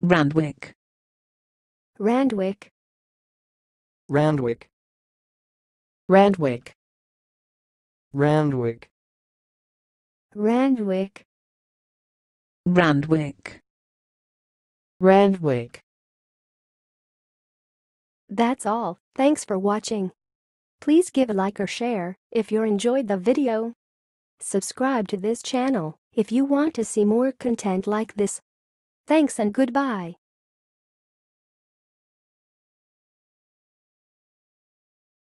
Randwick, Randwick, Randwick, Randwick, Randwick, Randwick. Randwick, Randwick. That's all. Thanks for watching. Please give a like or share if you enjoyed the video. Subscribe to this channel if you want to see more content like this. Thanks and goodbye.